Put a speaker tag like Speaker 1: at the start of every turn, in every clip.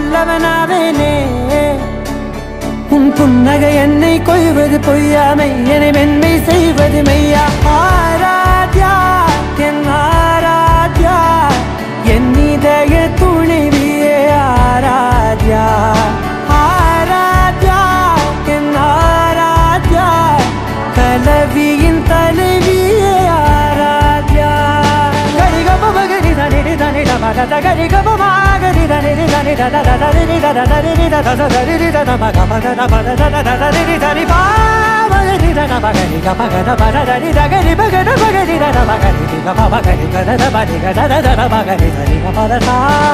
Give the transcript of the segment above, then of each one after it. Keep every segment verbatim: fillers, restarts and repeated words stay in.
Speaker 1: நல்லவனாவேனே உன் புன்னகை என்னை கொய்வது பொய்யாமை என்னை மென்மை செய்வது மெய்யா ஆராத்யா என் ஆராத்யா என் இதய துணைவியே ஆராத்யா ஆராத்யா என் ஆராத்யா கலவியின் தலைவியே ஆராத்யா கரிகம மகரி தனி தனி மத கரி கம மகரி தனி தனி தத தரி தத தரி தத தரி தத மக மக மத தத தரி தரி பா மகரி தன மகரி கம கத பத தரி தகரி மகத மகரி தன மகரி கம மகரி கத பதி கத தத மகரி தரி கம தத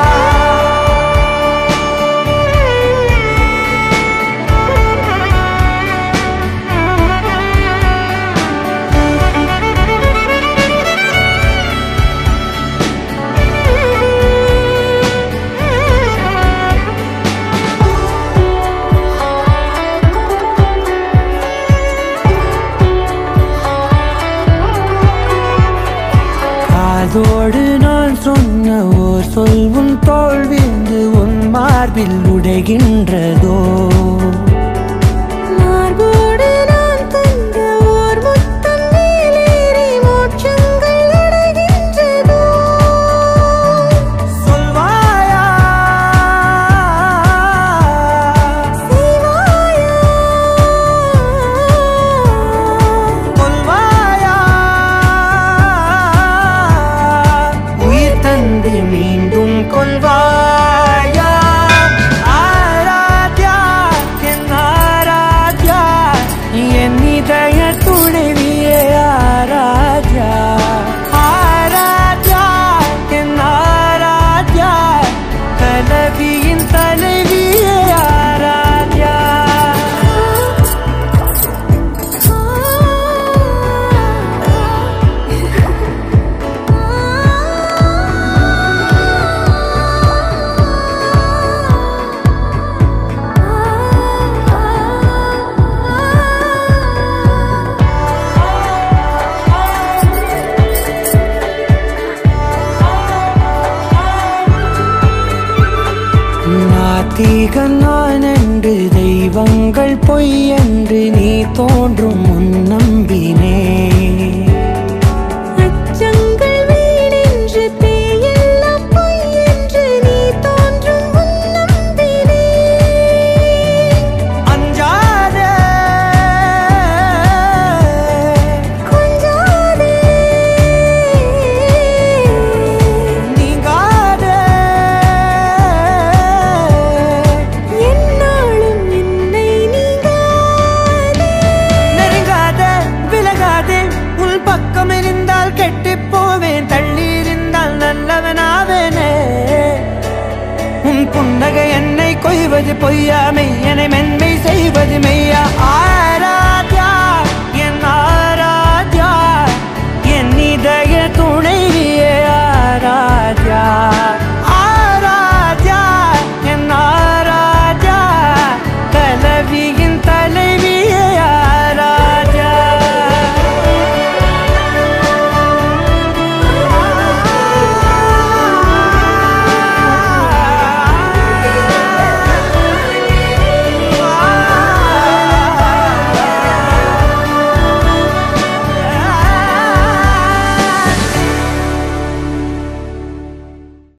Speaker 1: அதோடு நான் சொன்ன ஓர் சொல் உன் தோள் வீழ்ந்து உன் மார்பில் உடைகின்றதோ மார்போடு நான் தந்த ஓர் முத்தம் மேலேறி மோட்சங்கள் அடைகின்றதோ சொல்வாயா செய்வாயா கொல்வாயா மீண்டும் கொள்வாயா ஆராத்யா என் ஆராத்யா என் இதய துணைவியே ஆராத்யா ஆராத்யா என் ஆராத்யா கலவியின் தலைவியே ஆராத்யா நாத்திகன் நான் என்று தெய்வங்கள் பொய் என்று நீ தோன்றும் முன் நம்பினே அச்சங்கள் வீணென்று தேயெல்லாம் பொய் என்று நீ தோன்றும் முன் நம்பினே அஞ்சாதே கொஞ்சாதே நீங்காதே என்னாலும் என்னை நீங்காதே நெருங்காதே விலகாதே உன் பக்கம் இருந்தால் கெட்டுப் போவேன் தள்ளி இருந்தால் நல்லவனாவேனே உன் புன்னகை என்னை கொய்வது பொய்யாமை என்னை மென்மை செய்வது மெய்யா ஆ